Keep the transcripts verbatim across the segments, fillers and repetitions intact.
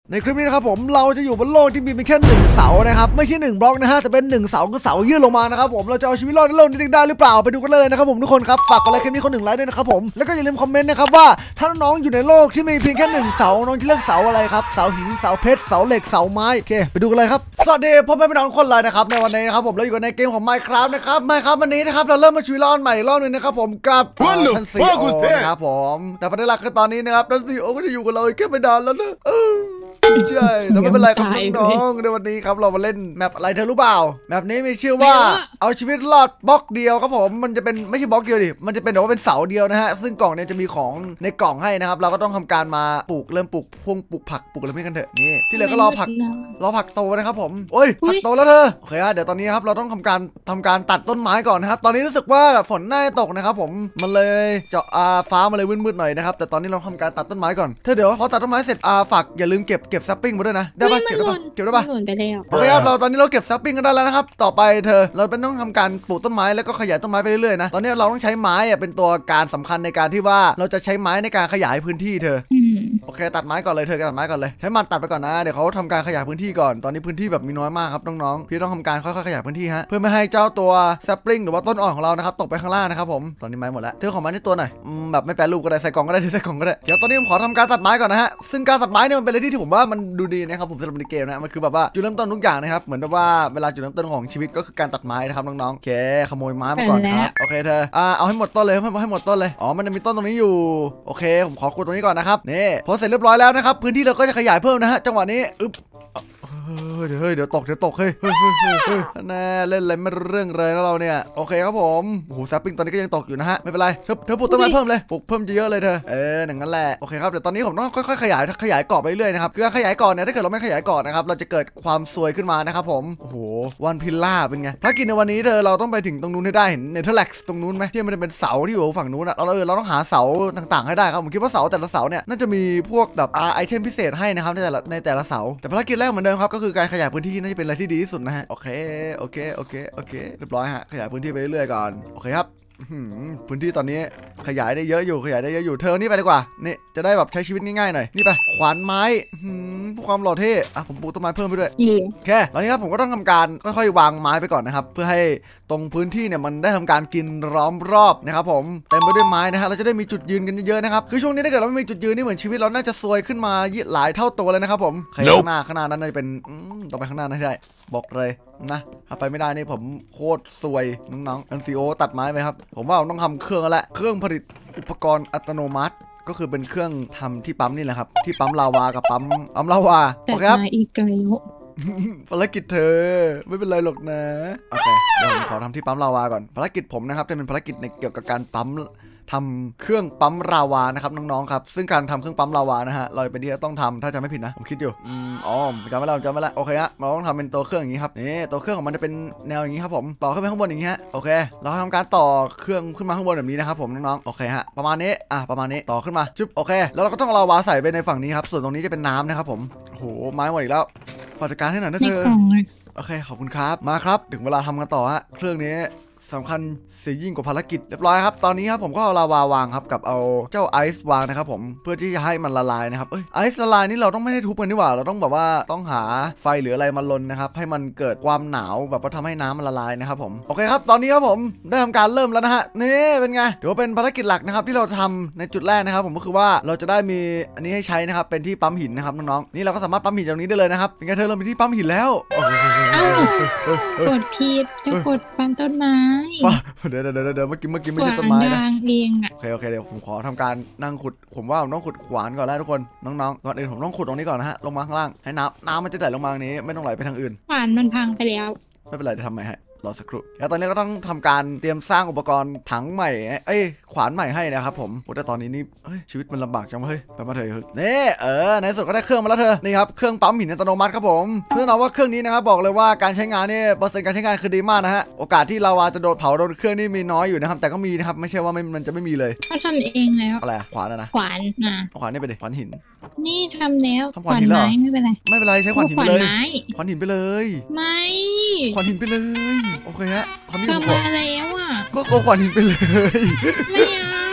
ในคลิปนี้นะครับผมเราจะอยู่บนโลกที่มีเพียงแค่หนึ่งเสานะครับไม่ใช่หนึ่งบล็อกนะฮะแต่เป็นหนึ่งเสาคือเสายื่นลงมานะครับผมเราจะเอาชีวิตรอดในโลกนี้ได้หรือเปล่าไปดูกันเลยนะครับผมทุกคนครับฝากกดไลค์คลิปนี้คนหนึ่งไลค์ด้วยนะครับผมแล้วก็อย่าลืมคอมเมนต์นะครับว่าถ้าน้องอยู่ในโลกที่มีเพียงแค่หนึ่งเสาน้องจะเลือกเสาอะไรครับเสาหินเสาเพชรเสาเหล็กเสาไม้โอเคไปดูกันเลยครับสวัสดีพ่อแม่พี่น้องทุกคนเลยนะครับในวันนี้นะครับผมเราอยู่กันในเกมของ Minecraft นะครับ Minecraft วันนี้นะครับเราเริ่มมาชีวิตรอดใหม่รอบนึงนะครับผมกับท่านซีโอนะครับผมแต่ประเด็นหลักคือตอนนี้นะครับท่านซีโอก็จะอยู่กับเราแค่ไม่นานแล้วนะใช่แต่ไม่เป็นไรครับน้องๆในวันนี้ครับเรามาเล่นแมปอะไรเธอรู้เปล่าแมปนี้มีชื่อว่าเอาชีวิตรอดบล็อกเดียวครับผมมันจะเป็นไม่ใช่บล็อกเดียวดิมันจะเป็นแบบว่าเป็นเสาเดียวนะฮะซึ่งกล่องเนี่ยจะมีของในกล่องให้นะครับเราก็ต้องทำการมาปลูกเริ่มปลูกพวงปลูกผักปลูกอะไรไม่กันเถอะนี่ที่เหลือก็รอผักรอผักโตนะครับผมโอ้ยผักโตแล้วเธอโอเคฮะเดี๋ยวตอนนี้ครับเราต้องทำการทำการตัดต้นไม้ก่อนนะครับตอนนี้รู้สึกว่าฝนน่าจะตกนะครับผมมันเลยเจาะอาฟ้ามาเลยมืดๆหน่อยนะครับแต่ตอนนี้เราทำการตัดต้นไม้ก่อนเธอเดี๋ยวพอตัดต้นไม้เสร็จอาฝากอย่าลืมเก็บเก็บซัปปิ้งมาด้วยนะได้ปะเก็บได้ปะเก็บได้ปะหล่นไปแล้วโอเคครับเราตอนนี้เราเก็บซัปปิ้งกันได้แล้วนะครับต่อไปเธอเราเป็นต้องทำการปลูกต้นไม้แล้วก็ขยายต้นไม้ไปเรื่อยๆนะตอนนี้เราต้องใช้ไม้อะเป็นตัวการสำคัญในการที่ว่าเราจะใช้ไม้ในการขยายพื้นที่เธอโอเคตัดไม้ก่อนเลยเธอตัดไม้ก่อนเลยใช้มันตัดไปก่อนนะเดี๋ยวเขาทำการขยายพื้นที่ก่อนตอนนี้พื้นที่แบบมีน้อยมากครับน้องๆพี่ต้องทำการค่อยๆขยายพื้นที่ฮะเพื่อไม่ให้เจ้าตัวซัปปิ้งหรือว่าต้นอ่อนของเรานะครับตกไปข้างล่างนะครับผมตอนนี้ไม้หมดแล้วเธอของมันที่ตัวหน่อยแบบไม่แปรรูปก็ได้ใส่กล่องก็ได้ใส่กล่องก็ได้เดี๋ยวตอนนี้ผมขอทำการตัดไม้ก่อนนะฮะซึ่งการตัดไม้เนี่ยมันเป็นอะไรที่ผมว่ามันดูดีนะครับผมสำหรับในเกมนะมันคือแบบว่าจุดเริ่มต้นทุกอย่างนะครับเหมือนแบบว่าเวลาจุดเริ่มต้นของชีวิตก็คือการตัดไม้นะครับน้องๆโอเคขโมยไม้มาก่อนครับโอเคเธออ่าเอาให้หมดต้นเลยให้หมดต้นเลยอ๋อมันจะมีต้นตรงนี้อยู่โอเคผมขอขุดตรงนี้ก่อนนะครับนี่พอเสร็จเรียบร้อยแล้วนะครับพื้นที่เราก็จะขยายเพิ่มนะฮะจังหวะนี้อึ๊บเดี๋ยวเฮ้ยเดี๋ยวตกเดี๋ยวตกเฮ้ยเฮ้ยเฮ้ยเฮ้ยแน่เล่นอะไรไม่เรื่องเลยนะเราเนี่ยโอเคครับผมโอ้โหแซปปิ้งตอนนี้ก็ยังตกอยู่นะฮะไม่เป็นไรเธอเธอปลูกต้นไม้เพิ่มเลยปลูกเพิ่มเยอะเลยเธอเอออย่างนั้นแหละโอเคครับเดี๋ยวตอนนี้ผมต้องค่อยๆขยายขยายเกาะไปเรื่อยนะครับคือขยายเกาะเนี่ยถ้าเกิดเราไม่ขยายเกาะนะครับเราจะเกิดความซวยขึ้นมานะครับผมโอ้โหวันพิลล่าเป็นไงภารกิจในวันนี้เธอเราต้องไปถึงตรงนู้นให้ได้เห็นเนเธอร์แล็กซ์ตรงนู้นไหมที่มันจะเป็นเสาที่อยู่ฝั่งนู้นอ่ะเราเออเราต้องหาเสาต่างๆให้ได้ครับผมคิดว่าเสาแต่ละเสาเนี่ยน่าจะมีพวกแบบไอเทมพิเศษให้นะครับในแต่ละในแต่ละเสาแต่ภารกิจแรกเหมือนเดิมครับก็คือการขยายพื้นที่น่าจะเป็นอะไรที่ดีที่สุดนะฮะโอเคโอเคโอเคโอเคเรียบร้อยฮะขยายพื้นที่ไปเรื่อยๆก่อนโอเคครับพื้นที่ตอนนี้ขยายได้เยอะอยู่ขยายได้เยอะอยู่เธอนี่ไปดีกว่านี่จะได้แบบใช้ชีวิตง่ายๆหน่อยนี่ไปขวานไม้ผู้ความหล่อเท่อะผมปลูกต้นไม้เพิ่มไปด้วยโอเคตอนนี้ครับผมก็ต้องทำการค่อยๆวางไม้ไปก่อนนะครับเพื่อให้ตรงพื้นที่เนี่ยมันได้ทำการกินล้อมรอบนะครับผมเต็มไปด้วยไม้นะฮะเราจะได้มีจุดยืนกันเยอะๆนะครับคือช่วงนี้ถ้าเกิดเราไม่มีจุดยืนนี่เหมือนชีวิตเราน่าจะซวยขึ้นมาหลายเท่าตัวเลยนะครับผมข้างหน้าข้างหน้านั้นจะเป็นต่อไปข้างหน้านั้นได้บอกเลยนะถ้าไปไม่ได้นี่ผมโคตรซวยน้องๆอันซีโอตัดไม้ไปครับผมว่าต้องทำเครื่องแล้วแหละเครื่องผลิตอุปกรณ์อัตโนมัติก็คือเป็นเครื่องทำที่ปั๊มนี่แหละครับที่ปั๊มลาวากับปั๊มปั๊มลาวาโอเคครับอีกแล้วภารกิจเธอไม่เป็นไรหรอกนะโอเคเดี๋ยวผมขอทำที่ปั๊มลาวาก่อนภารกิจผมนะครับจะเป็นภารกิจในเกี่ยวกับการปั๊มทำเครื่องปั๊มลาวานะครับน้องๆครับซึ่งการทำเครื่องปั๊มลาวานะฮะเราเป็นที่จะต้องทำถ้าจะไม่ผิดนะผมคิดอยู่อ๋อจำไม่ได้จำไม่ได้โอเคฮะเราต้องทำเป็นตัวเครื่องอย่างนี้ครับนี่ตัวเครื่องของมันจะเป็นแนวอย่างนี้ครับผมต่อขึ้นไปข้างบนอย่างนี้ฮะโอเคเราทำการต่อเครื่องขึ้นมาข้างบนแบบนี้นะครับผมน้องๆโอเคฮะประมาณนี้อ่ะประมาณนี้ต่อขึ้นมาจุ๊บโอเคแล้วเราก็ต้องลาวาใส่ไปในฝั่งนี้ครับส่วนตรงนี้จะเป็นน้ำนะครับผมโอ้โหไม้หมดอีกแล้วฝากจัดการให้หน่อยนะเธอโอเคขอบคุณครับมาครับถึงเวลาทำกันต่อฮะเครื่องนี้สำคัญเสียยิ่งกว่าภารกิจเรียบร้อยครับตอนนี้ครับผมก็เอาลาวาวางครับกับเอาเจ้าไอซ์วางนะครับผมเพื่อที่จะให้มันละลายนะครับเอ้ยไอซ์ละลายนี่เราต้องไม่ได้ทุบกันนี่หว่าเราต้องแบบว่าต้องหาไฟหรืออะไรมาลนนะครับให้มันเกิดความหนาวแบบว่าทำให้น้ำมันละลายนะครับผมโอเคครับตอนนี้ครับผมได้ทำการเริ่มแล้วนะฮะนี่เป็นไงถือว่าเป็นภารกิจหลักนะครับที่เราทำในจุดแรกนะครับผมก็คือว่าเราจะได้มีอันนี้ให้ใช้นะครับเป็นที่ปั๊มหินนะครับน้องๆนี่เราก็สามารถปั๊มหินตรงนี้ได้เลยนะครับเป็นไงเธอเรามีที่ปั๊มหินแล้วกดผิดจะกดฟันต้นไม้เดี๋ยวเดี๋ยวเดี๋ยวเมื่อกี้เมื่อกี้ไม่ใช่ต้นไม้นะเองโอเคโอเคเดี๋ยวผมขอทำการนั่งขุดผมว่าผมต้องขุดขวานก่อนแล้วทุกคนน้องๆก่อนอื่นผมต้องขุดตรงนี้ก่อนนะฮะลงมาข้างล่างให้น้ำน้ำมันจะไหลลงมาตรงนี้ไม่ต้องไหลไปทางอื่นขวานมันพังไปแล้วไม่เป็นไรจะทำไงฮะรอสักครู่แล้วตอนนี้ก็ต้องทำการเตรียมสร้างอุปกรณ์ถังใหม่เอ้ยขวานใหม่ให้นะครับผมแต่ตอนนี้นี่ชีวิตมันลำบากจังเฮ้ยไปมาเถอะนี่เออในสุดก็ได้เครื่องมาแล้วเธอนี่ครับเครื่องปั๊มหินอัตโนมัติครับผมซึ่งเอาว่าเครื่องนี้นะครับบอกเลยว่าการใช้งานนี่เปอร์เซ็นต์การใช้งานคือดีมากนะฮะโอกาสที่ลาวาจะโดนเผาโดนเครื่องนี่มีน้อยอยู่นะครับแต่ก็มีนะครับไม่ใช่ว่ามันจะไม่มีเลยเขาทำเองแล้วอะไรขวานนะขวานนะขวานนี่ไปดิขวานหินนี่ทำแล้วทำขวานหินเหรอไม่เป็นไรไม่เป็นไรใช้ขวานหินไปเลยขวานหินไปเลยไม่ขวานหินไปเลยโอเคฮะทำมาแล้วอ่ะก็เอาขวานหินไปเลยไม่เอาก็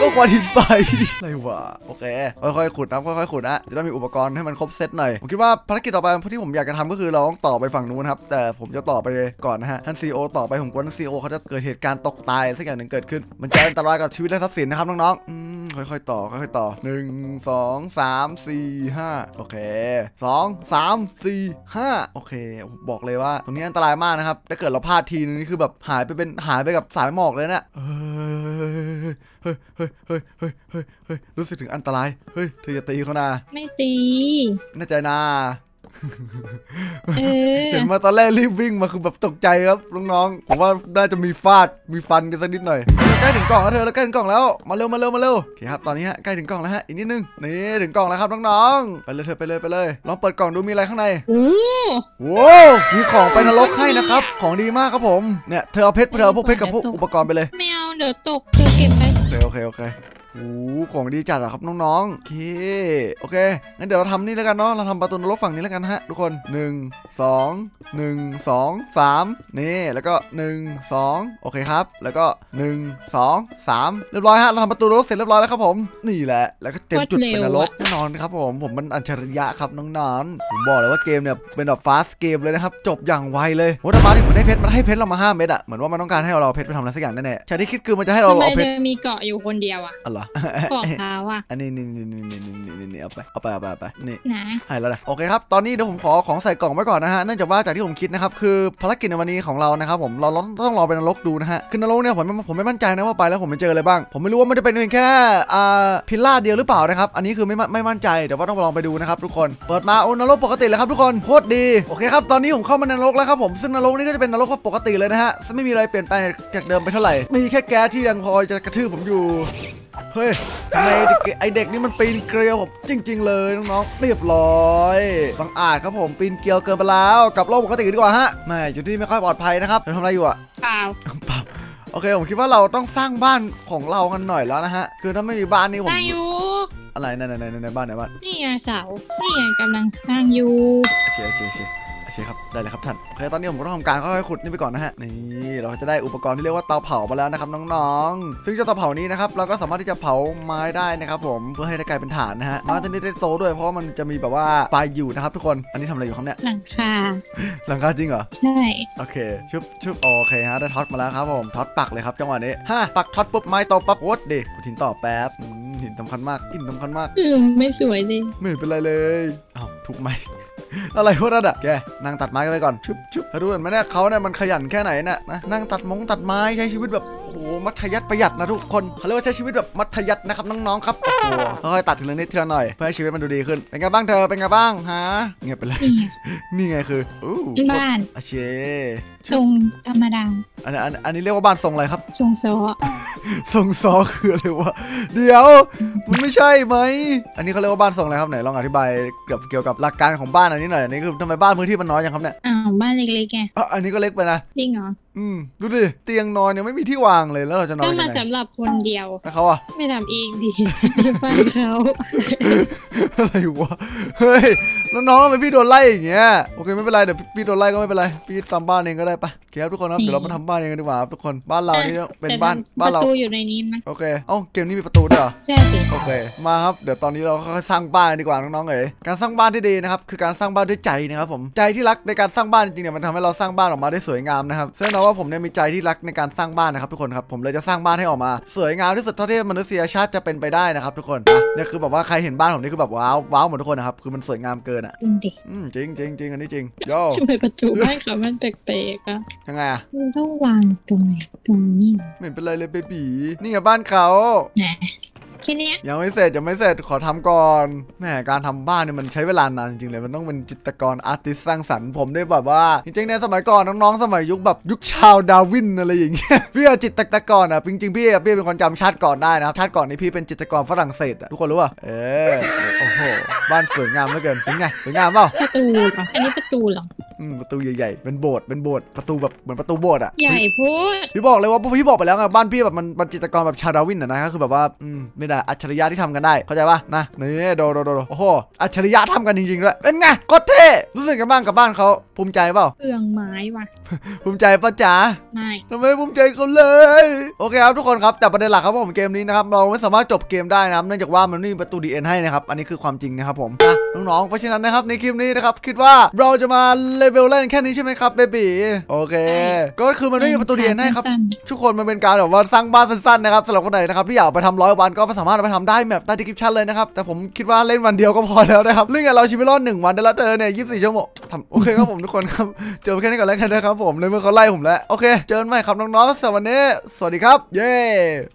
ก็กวาดหินไปอะไรวะโอเคค่อยๆขุดนะค่อยๆขุดนะจะต้องมีอุปกรณ์ให้มันครบเซตหน่อยผมคิดว่าภารกิจต่อไปที่ผมอยากจะทำก็คือเราต้องต่อไปฝั่งนู้นครับแต่ผมจะต่อไปก่อนนะฮะท่านซีโอต่อไปผมกลัวท่านซีโอเขาจะเกิดเหตุการณ์ตกตายสักอย่างหนึ่งเกิดขึ้นมันจะอันตรายกับชีวิตและทรัพย์สินนะครับน้องๆอืมค่อยๆต่อค่อยๆต่อหนึ่งสองสามสี่ห้าโอเคสองสามสี่ห้าโอเคบอกเลยว่าตรงนี้อันตรายมากนะครับถ้าเกิดเราพลาดทีนึงนี่คือแบบหายไปเป็นหายไปกับสายหมอกเลยนะเฮ้ยเฮ้ยเฮ้ยเฮ้ยเฮ้ยเฮ้ยรู้สึกถึงอันตรายเฮ้ยเธอจะตีเขานะไม่ตีแน่ใจนะเออเห็นมาตอนแรกรีบวิ่งมาคือแบบตกใจครับน้องๆผมว่าน่าจะมีฟาดมีฟันกันสักนิดหน่อยใกล้ถึงกล่องแล้วเธอแล้วใกล้ถึงกล่องแล้วมาเร็วมาเร็วมาเร็วโอเคครับตอนนี้ฮะใกล้ถึงกล่องแล้วฮะอีกนิดนึงนี่ถึงกล่องแล้วครับน้องๆไปเลยเธอไปเลยไปเลยลองเปิดกล่องดูมีอะไรข้างในโอ้โหมีของไปนรกให้นะครับของดีมากครับผมเนี่ยเธอเอาเพชรเธอเอาพวกเพชรกับพวกอุปกรณ์ไปเลยไม่เอาเดี๋ยวตกเธอเก็บไปโอเคโอเคโอเคโอ้ของดีจัดอะครับน้องๆโอเคโอเคงั้นเดี๋ยวเราทำนี่แล้วกันเนาะเราทำประตูนรกฝั่งนี้แล้วกันฮะทุกคนหนึ่ง สอง หนึ่ง สอง สามนี่แล้วก็หนึ่ง สองโอเคครับแล้วก็หนึ่ง สอง สามเรียบร้อยฮะเราทำประตูนรกเสร็จเรียบร้อยแล้วครับผมนี่แหละแล้วก็เต็มจุดเป็นนรกแน่นอนครับผมผมมันอัจฉริยะครับน้องๆผมบอกเลยว่าเกมเนี่ยเป็นแบบฟาสต์เกมเลยนะครับจบอย่างไวเลยโอ้แต่มาถึงมันได้เพชรมันให้เพชรเรามาห้าเม็ดอะเหมือนว่ามันต้องการให้เราเพชรไปทำอะไรสักอย่างแน่ๆใช่ที่คิดคือมันจะให้เราเอาเพชรมีเกาะอยู่คนเดียวอะอะไรเกาะเท้าอ่ะอันนี้นี่นี่นี่นี่นี่นี่นี่เอาไปเอาไปเอาไปเอาไปนี่นะให้แล้วนะโอเคครับตอนนี้เดี๋ยวผมขอของใส่กล่องไว้ก่อนนะฮะเนื่องจากว่าจากที่ผมคิดนะครับคือภารกิจในวันนี้ของเรานะครับผมเราต้องรอไปนรกดูนะฮะคือนรกเนี่ยผมผมไม่มั่นใจนะว่าไปแล้วผมไปเจออะไรบ้างผมไม่รู้ว่ามันจะเป็นเพียงแค่อ่าพิลล่าเดียวหรือเปล่านะครับอันนี้คือไม่ไม่มั่นใจเดี๋ยวว่าต้องลองไปดูนะครับทุกคนเปิดมาโอ้นรกปกติเลยครับทุกคนโคตรดีโอเคครับตอนนี้ผมเข้ามาในนรกแล้วครับผมซึ่งนรกนี่ก็จะเป็นนรกปกติเลยนะฮะไม่มีอะไรเปลี่ยนแปลงจากเดิมไปเท่าไหร่มีแค่แก๊สที่ยังพอจะกระทืบผมอยู่เฮ้ยทำไมไอเด็กนี่มันปีนเกลียวผมจริงๆเลยน้องๆเรียบร้อยบังอาจครับผมปีนเกลียวเกินไปแล้วกลับโลกปกติดีกว่าฮะแม่อยู่ที่ไม่ค่อยปลอดภัยนะครับเราทำอะไรอยู่อะเปล่าเปล่าโอเคผมคิดว่าเราต้องสร้างบ้านของเรากันหน่อยแล้วนะฮะคือถ้าไม่มีบ้านนี่ผมสร้างอยู่อะไรในในในในบ้านไหนบ้านนี่ไงเสานี่ไงกำลังสร้างอยู่เชียเชียเชียโอเคครับได้เลยครับท่านโอเคตอนนี้ผมก็ต้องทำการค่อยๆขุดนี่ไปก่อนนะฮะนี่เราจะได้อุปกรณ์ที่เรียกว่าเตาเผามาแล้วนะครับน้องๆซึ่งเจ้าเตาเผานี้นะครับเราก็สามารถที่จะเผาไม้ได้นะครับผมเพื่อให้ได้กลายเป็นฐานนะฮะไม้ตัวนี้ได้โตด้วยเพราะมันจะมีแบบว่าไฟอยู่นะครับทุกคนอันนี้ทำอะไรอยู่ครับเนี่ยหลังคาหลังคาจริงเหรอใช่โอเคชุบชุบโอเคฮะได้ท็อตมาแล้วครับผมท็อตปักเลยครับจังหวะนี้ฮะปักท็อตปุ๊บไม้โตปั๊บวดดิขุดหินต่อแป๊บหินสำคัญมากหินสำคัญมากอืมไม่สวยสิไม่เป็นไรเลยอ้าวถูกไหมอะไรพวกนั้นอ่ะแกนั่งตัดไม้กันไปก่อนชุบชุบรู้กันไหมเนี่ยเขาเนี่ยมันขยันแค่ไหนเนี่ยนะนั่งตัดมงตัดไม้ใช้ชีวิตแบบโอ้โหมัธยัสถ์ประหยัดนะทุกคนเขาเรียกว่าใช้ชีวิตแบบมัธยัสถ์นะครับน้องๆครับโอ้โหค่อยๆตัดทีละนิดทีละหน่อยเพื่อให้ชีวิตมันดูดีขึ้นเป็นไงบ้างเธอเป็นไงบ้างฮะเงียบไปเลยนี่ไงคือบ้านอาเชทรงธรรมดาอันนี้อันนี้เรียกว่าบ้านทรงอะไรครับทรงซอทรงซอคืออะไรวะเดี๋ยวมันไม่ใช่ไหมอันนี้เขาเรียกว่าบ้านทรงอะไรครับไหนลองอธิบายเกี่ยวกับเกี่ยวกับหลักการของบ้านอันนี้หน่อยอันนี้คือทำไมบ้านพื้นที่มันน้อยจังครับเนี่ยอ้าวบ้านเล็กๆไงอ่ะอันนี้ก็เล็กไปนะจริงเหรออืมดูดิเตียงนอนยังไม่มีที่วางเลยแล้วเราจะนอนยังไงก็มาสำหรับคนเดียวแล้วเขาอ่ะไม่ทำเองดิบ้านเขาอะไรวะเฮ้ยแล้วน้องทำไมพี่โดนไล่อย่างเงี้ยโอเคไม่เป็นไรเดี๋ยวพี่โดนไล่ก็ไม่เป็นไรพี่ทำบ้านเองก็ได้ปะโอเคครับทุกคนครับเดี๋ยวเรามาทำบ้านเองกันดีกว่าทุกคนบ้านเรานี่เป็นบ้านบ้านเราประตูอยู่ในนี้นะโอเคเอ้าเกมนี้มีประตูด้วยเหรอใช่สิโอเคมาครับเดี๋ยวตอนนี้เราค่อยๆสร้างบ้านดีกว่าน้องๆเอ๋ยการสร้างบ้านที่ดีนะครับคือการสร้างบ้านด้วยใจนะครับผมใจที่รักในการสร้างบ้านจริงๆเนี่ยมันทำให้เราสร้างบ้านออกมาได้สวยงามนะครับซึ่งเราว่าผมเนี่ยมีใจที่รักในการสร้างบ้านนะครับทุกคนครับผมเลยจะสร้างบ้านให้ออกมาสวยงามที่สุดเท่าที่มนุษยชาติจะเป็นไปได้นะครับทุกคนเนี่ยคือแบบว่าใครเห็นบ้านผมนี่คือแบบว้าวว้าวหมดทุกคนนะครับคือมันสวยงามเกินอ่ะจริงจริงจริงอันนี้จริงโย่ทำไมประตูบ้านเขามันแปลกๆอ่ะยังไงอ่ะมันต้องวางตรงไหนตรงนี้ไม่เป็นไรเลยเบบีนี่ไงบ้านเขาแหนแค่นี้ยังไม่เสร็จยังไม่เสร็จขอทำก่อนแหมการทำบ้านเนี่ยมันใช้เวลานานจริงๆเลยมันต้องเป็นจิตรกรอาร์ติสสร้างสรรค์ผมได้แบบว่าจริงๆในสมัยก่อนน้องๆสมัยยุคแบบยุคชาวดาวินอะไรอย่างเงี้ยพี่จิตรกรอ่ะจริงๆพี่พี่เป็นคนจำชาติก่อนได้นะครับชาติก่อนนี้พี่เป็นจิตรกรฝรั่งเศสอ่ะทุกคนรู้ป่ะเออโอ้โหบ้านสวยงามเหลือเกินเป็นไงสวยงามเปล่าประตูเหรออันนี้ประตูเหรออืมประตูใหญ่ๆเป็นโบสถ์เป็นโบสถ์ประตูแบบเหมือนประตูโบสถ์อ่ะใหญ่พูดพี่บอกเลยว่าพี่บอกไปแล้วไงบ้านพี่แบบมันมันจิตรกรแบบชาวดาร์วินอะนะก็คือแบบว่าอืมไม่ได้อัจฉริยะที่ทำกันได้เข้าใจปะนะนี่โดโดโดโอ้โหอัจฉริยะทำกันจริงๆด้วยเป็นไงก็เท่รู้สึกกันบ้างกับบ้านเขาภูมิใจเปล่าเปลืองไม้ว่ะภูมิใจปะจ๋าไม่ทำไมภูมิใจเขาเลยโอเคครับทุกคนครับแต่ประเด็นหลักครับผมเกมนี้นะครับเราไม่สามารถจบเกมได้นะครับเนื่องจากว่ามันไม่มีประตูดีเอ็นให้นะครับอันนี้คือความจริงนะครับผมนะน้องๆเพราะฉะนั้นนะครับในคลิปนี้นะครับคิดว่าเราจะมาเลเวลเล่นแค่นี้ใช่ไหมครับเบบีโอเคก็คือมันไม่มีประตูดีเอ็นให้ครับทุกคนมันเป็นการแบบว่าสร้างบ้านสั้นๆนะครับสำหรับคนไหนนะครับที่อยากไปทำร้อยวันก็สามารถไปทำได้แบบใต้ดีคริปชั่นเลยนะครับแต่ผมคิดว่าเล่นวันเดียวก็พอแล้วนะครับเรื่องเราชีวิตรอดหนึ่งวันได้แล้วเธอเนี่ยยี่สิบสี่ชั่วโมงทำโอเคครับผมทุกคนครับเจอแค่นี้ก่อนแล้วกันนะครับผมในเมื่อเขาไล่ผมแล้วโอเคเจอกันใหม่ครับน้องๆสวัสดีสวัสดีครับเย้